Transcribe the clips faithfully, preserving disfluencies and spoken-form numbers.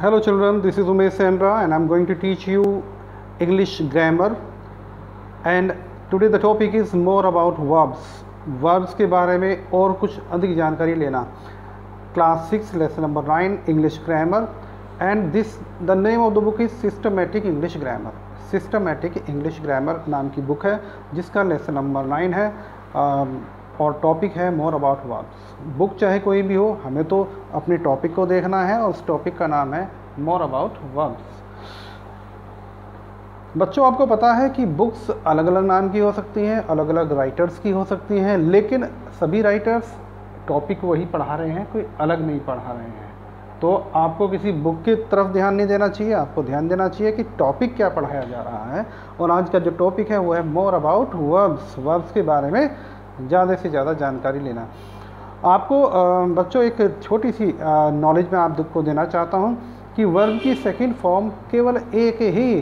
Hello children, this is Umesh Sendra and I am going to teach you English grammar, and today the topic is more about verbs. Verbs के बारे में और कुछ अधिक जानकारी लेना. Class six lesson number nine English grammar, and this the name of the book is Systematic English Grammar. Systematic English Grammar नाम की बुक है जिसका लेसन नंबर नाइन है और टॉपिक है मोर अबाउट वर्ब्स. बुक चाहे कोई भी हो, हमें तो अपने टॉपिक को देखना है और उस टॉपिक का नाम है मोर अबाउट वर्ब्स. बच्चों, आपको पता है कि बुक्स अलग अलग नाम की हो सकती हैं, अलग अलग राइटर्स की हो सकती हैं, लेकिन सभी राइटर्स टॉपिक वही पढ़ा रहे हैं, कोई अलग नहीं पढ़ा रहे हैं. तो आपको किसी बुक की तरफ ध्यान नहीं देना चाहिए, आपको ध्यान देना चाहिए कि टॉपिक क्या पढ़ाया जा रहा है. और आज का जो टॉपिक है वो है मोर अबाउट वर्ब्स. वर्ब्स के बारे में ज़्यादा से ज़्यादा जानकारी लेना. आपको बच्चों एक छोटी सी नॉलेज मैं आपको देना चाहता हूँ कि वर्ब की सेकंड फॉर्म केवल एक ही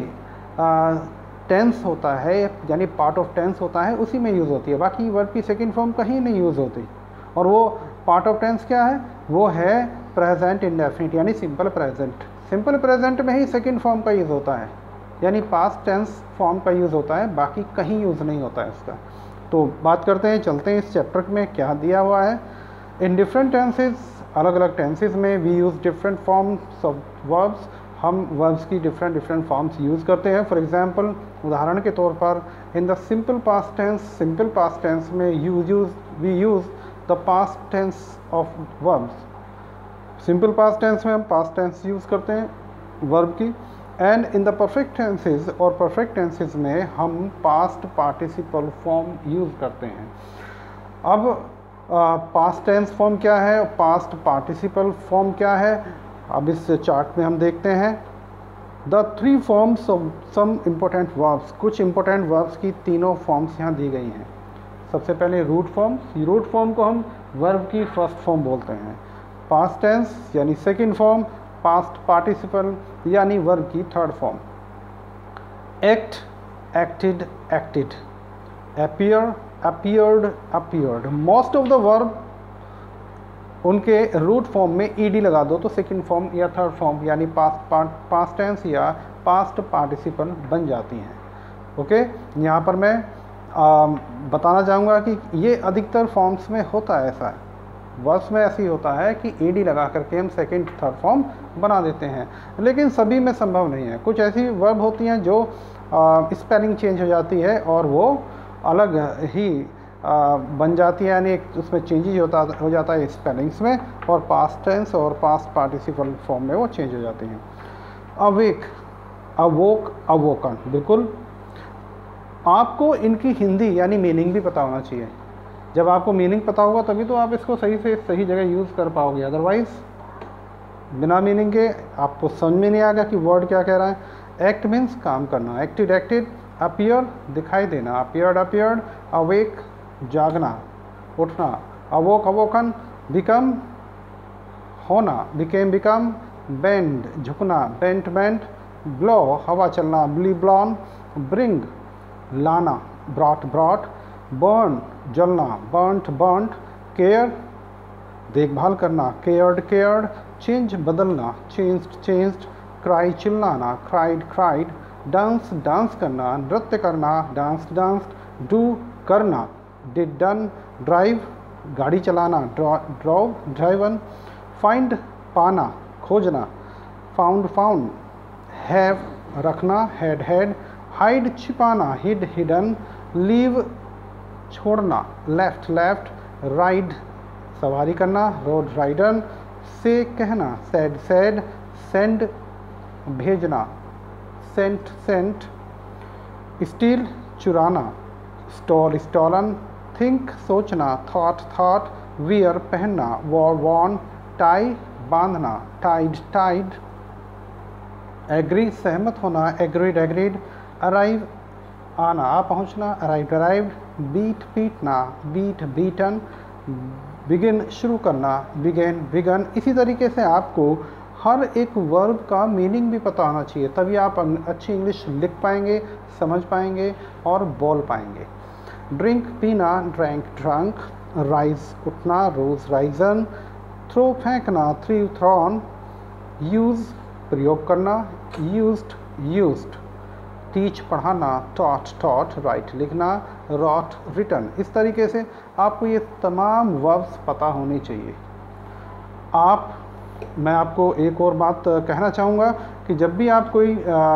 टेंस होता है, यानी पार्ट ऑफ टेंस होता है, उसी में यूज़ होती है. बाकी वर्ब की सेकंड फॉर्म कहीं नहीं यूज़ होती. और वो पार्ट ऑफ टेंस क्या है? वो है प्रेजेंट इंडेफिनिट, यानी सिंपल प्रेजेंट. सिंपल प्रेजेंट में ही सेकंड फॉर्म का यूज़ होता है, यानी पास्ट टेंस फॉर्म का यूज़ होता है, बाकी कहीं यूज़ नहीं होता है उसका. तो बात करते हैं, चलते हैं इस चैप्टर में क्या दिया हुआ है. इन डिफरेंट टेंसेज, अलग अलग टेंसेज में we use different forms of verbs. हम वर्ब्स की डिफरेंट डिफरेंट फॉर्म्स यूज़ करते हैं. फॉर एग्जांपल, उदाहरण के तौर पर in the simple past tense, simple past tense में you use we use the past tense of verbs. Simple past tense में हम पास्ट टेंस यूज़ करते हैं वर्ब की. And in the perfect tenses, और परफेक्ट टेंसेज में हम past participle form use करते हैं. अब पास्ट टेंस फॉर्म क्या है, पास्ट पार्टिसिपल फॉर्म क्या है, अब इस चार्ट में हम देखते हैं. The three forms of some important verbs. कुछ इम्पोर्टेंट वर्ब्स की तीनों फॉर्म्स यहाँ दी गई हैं. सबसे पहले रूट फॉर्म्स. रूट फॉर्म को हम वर्ब की फर्स्ट फॉर्म बोलते हैं. पास्ट टेंस यानी सेकंड फॉर्म, पास्ट पार्टिसिपल यानी वर्ब की third form. Act, acted, acted. Appear, appeared, appeared. Most of the verb उनके रूट फॉर्म में ईडी लगा दो तो सेकंड फॉर्म या थर्ड फॉर्म यानी पास्ट पास्ट टेंस या पास्ट पार्टिसिपल बन जाती हैं. ओके, यहाँ पर मैं आ, बताना चाहूँगा कि ये अधिकतर फॉर्म्स में होता है. ऐसा है, वर्ब्स में ऐसे ही होता है कि ईडी लगा करके हम सेकंड थर्ड फॉर्म बना देते हैं, लेकिन सभी में संभव नहीं है. कुछ ऐसी वर्ब होती हैं जो स्पेलिंग चेंज हो जाती है और वो अलग ही आ, बन जाती है, यानी उसमें चेंजेज होता हो जाता है स्पेलिंग्स में, और पास्ट टेंस और पास्ट पार्टिसिपल फॉर्म में वो चेंज हो जाती हैं. Awake, awoke, awoken. बिल्कुल, आपको इनकी हिंदी यानी मीनिंग भी पता होना चाहिए. जब आपको मीनिंग पता होगा तभी तो आप इसको सही से सही जगह यूज़ कर पाओगे. अदरवाइज़ बिना मीनिंग के आपको समझ में नहीं आएगा कि वर्ड क्या कह रहा है. एक्ट मीन्स काम करना, एक्टेड, एक्टेड. अपीयर, दिखाई देना, अपीयर्ड, अपीयर्ड. अवेक, जागना, उठना. Awoke, awoken. बिकम, होना, बिकेम, बिकम. बेंड, झुकना, बेंट, बेंट. ब्लो, हवा चलना, ब्ली, ब्लॉन. ब्रिंग, लाना, ब्रॉट, ब्रॉट. बर्न, जलना, बर्नट, बर्नट. केयर, देखभाल करना, केयर्ड, केयर्ड. चेंज, बदलना, चेंज्ड, चेंज्ड. क्राई, चिल्लाना, क्राइड, क्राइड. डांस, डांस करना, नृत्य करना, डांस, डांस्ड. डू, करना, डिड, डन. ड्राइव, गाड़ी चलाना, ड्रॉव, ड्राइवन. फाइंड, पाना, खोजना, फाउंड, फाउंड. हैव, रखना, हैड, हैड. हाइड, छिपाना, हिड, हिडन. लीव, छोड़ना, लेफ्ट, लेफ्ट. राइड, सवारी करना, रोड, राइडन. से, कहना, सेड, सेड. सेंड, भेजना, सेंट, सेंट. स्टील, चुराना, स्टॉल, स्टॉलन. थिंक, सोचना, थॉट, थॉट. वियर, पहनना, वॉर, वॉर्न. टाई, बांधना, टाइड, टाइड. एग्री, सहमत होना, एग्रीड, एग्रीड. अराइव, आना, आ पहुँचना, अराइव, अराइव्ड. बीट, पीटना, बीट, बीटन. बिगिन, शुरू करना, बिगेन, बिगन. इसी तरीके से आपको हर एक वर्ब का मीनिंग भी पता होना चाहिए, तभी आप अच्छी इंग्लिश लिख पाएंगे, समझ पाएंगे और बोल पाएंगे. ड्रिंक, पीना, ड्रैंक, ड्रंक. राइज, उठना, रोज, राइजन. थ्रो, फेंकना, थ्री, थ्रॉन. यूज़, प्रयोग करना, यूज्ड यूज्ड, टीच पढ़ाना, टॉट टॉट, राइट लिखना, रॉट रिटन। इस तरीके से आपको ये तमाम वर्ब्स पता होने चाहिए। आप मैं आपको एक और बात कहना चाहूँगा कि जब भी आप कोई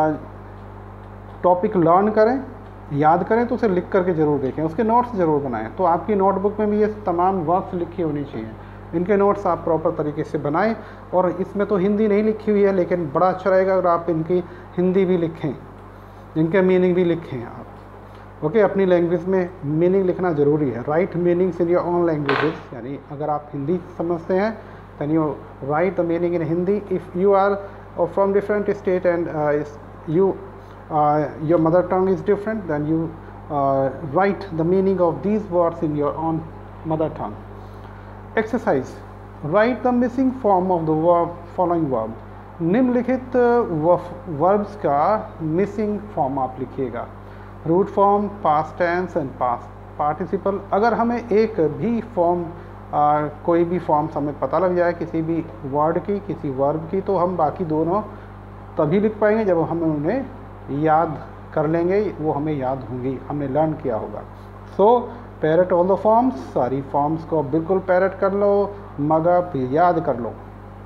टॉपिक लर्न करें, याद करें, तो उसे लिख करके ज़रूर देखें, उसके नोट्स ज़रूर बनाएं। तो आपकी नोटबुक में भी ये तमाम वर्ड्स लिखी होनी चाहिए। इनके नोट्स आप प्रॉपर तरीके से बनाएं। और इसमें तो हिंदी नहीं लिखी हुई है, लेकिन बड़ा अच्छा रहेगा अगर आप इनकी हिंदी भी लिखें, इनके मीनिंग भी लिखें आप। ओके, अपनी लैंग्वेज में मीनिंग लिखना ज़रूरी है। Write meanings in your own languages, यानी अगर आप हिंदी समझते हैं then you write the meaning in Hindi. If you are uh, from different state and uh, is you uh, your mother tongue is different, then you uh, write the meaning of these words in your own mother tongue. Exercise: write the missing form of the verb following verb. निम्नलिखित verbs का missing form आप लिखिएगा। Root form, past tense and past participle. अगर हमें एक भी form आ, कोई भी फॉर्म्स हमें पता लग जाए किसी भी वर्ड की, किसी वर्ब की, तो हम बाकी दोनों तभी लिख पाएंगे जब हम उन्हें याद कर लेंगे, वो हमें याद होंगी, हमने लर्न किया होगा। So parrot all the forms, सारी फॉर्म्स को बिल्कुल पैरट कर लो, मगअप याद कर लो।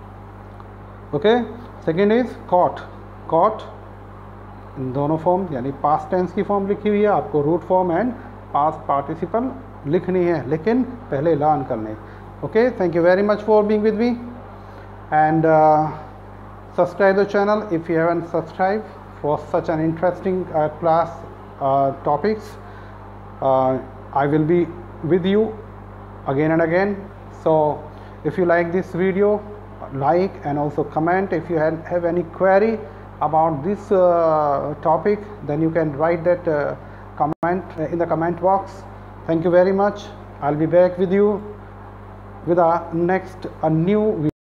Okay, second is caught. Caught इन दोनों फॉर्म, यानी पास्ट टेंस की फॉर्म लिखी हुई है, आपको root form and past participle लिखनी है, लेकिन पहले लर्न कर लें। Okay, thank you very much for being with me and subscribe the channel if you haven't subscribe for such an interesting class topics. I will be with you again and again. So if you like this video, like and also comment. If you have, have any query about this uh, topic, then you can write that uh, comment in the comment box. Thank you very much. I'll be back with you with a next a new video.